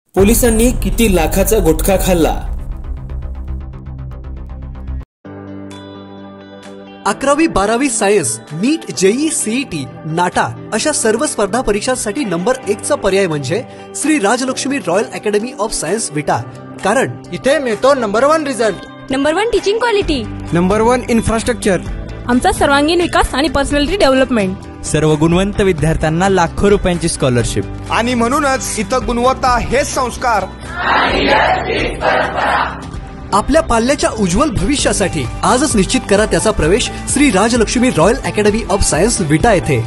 पोलिसांनी किती लाखाचा गुटखा खाल्ला? 11वी 12वी science, NEET, JEE, CET, NATA अशा सर्व स्पर्धा परीक्षांसाठी नंबर 1 चा पर्याय म्हणजे Shri Rajlakshmi royal academy of science Vita. कारण इथे मिळतो number 1 result, number 1 teaching quality, number 1 infrastructure, आमचा सर्वांगीण विकास आणि पर्सनॅलिटी डेव्हलपमेंट, सर्व गुणवंत विद्यार्थ्यांना लाखो रुपयांची स्कॉलरशिप आणि म्हणूनच इथं गुणवत्ता हे संस्कार। आपल्या पाल्याच्या उज्ज्वल भविष्यासाठी आजच निश्चित करा त्याचा प्रवेश Shri Rajlakshmi royal academy of science Vita येथे।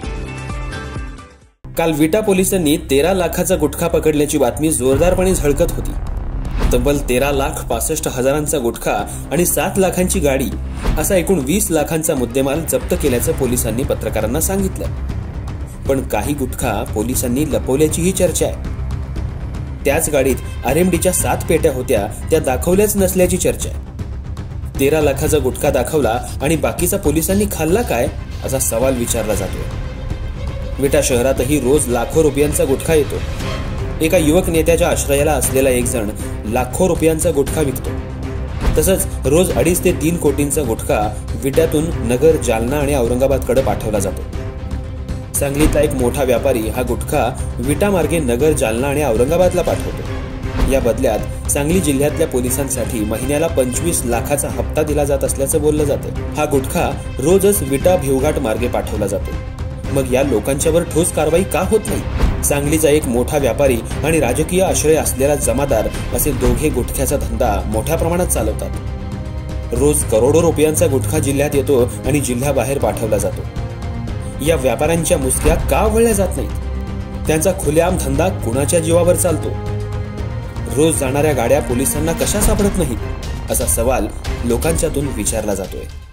काल विटा पोलिसांनी 13 लाखाचा गुटखा पकडल्याची बातमी जोरदारपणे झळकत होती। तब्बल 13,65,000चा गुटखा आणि 7 लाखांची गाडी असा एकूण 20 लाखांचा मुद्देमाल जप्त केल्याचं पोलिसांनी पत्रकारांना सांगितलं। पण काही गुटखा पोलिसांनी लपवल्याचीही चर्चा आहे। त्याच गाडीत आरएमडीच्या 7 पेट्या होत्या, त्या दाखवल्याच नसल्याची चर्चा आहे। 13 लाखाचा गुटखा दाखवला आणि बाकीचा पोलिसांनी खाल्ला काय असा सवाल विचारला जातोय। विटा शहरातही रोज लाखो रुपयांचा गुटखा येतो। एका युवक नेत्याच्या आश्रयाला असलेला एक जण लाखो रुपयांचा गुटखा विकतो। तसंच रोज 2.5 ते 3 कोटींचा गुटखा विट्यातून नगर, जालना आणि औरंगाबादकडे पाठवला जातो। सांगलीतला एक मोठा व्यापारी हा गुटखा विटा मार्गे नगर, जालना आणि औरंगाबादला पाठवतो। या बदल्यात सांगली जिल्ह्यातल्या पोलिसांसाठी महिन्याला 25 लाखाचा हप्ता दिला जात असल्याचं बोललं जातं। हा गुटखा रोजच विटा भिवघाट मार्गे पाठवला जातो। मग या लोकांच्यावर ठोस कारवाई का होत नाही? सांगलीचा एक मोठा व्यापारी आणि राजकीय आश्रय असलेला जमादार असे दोघे गुटख्याचा धंदा मोठ्या प्रमाणात चालवतात। रोज करोडो रुपयांचा गुटखा जिल्ह्यात येतो आणि जिल्ह्याबाहेर पाठवला जातो। या व्यापाऱ्यांच्या मुसक्या का वळल्या जात नाहीत? त्यांचा खुलेआम धंदा कुणाच्या जीवावर चालतो? रोज जाणाऱ्या गाड्या पोलिसांना कशा सापडत नाहीत असा सवाल लोकांच्यातून विचारला जातोय।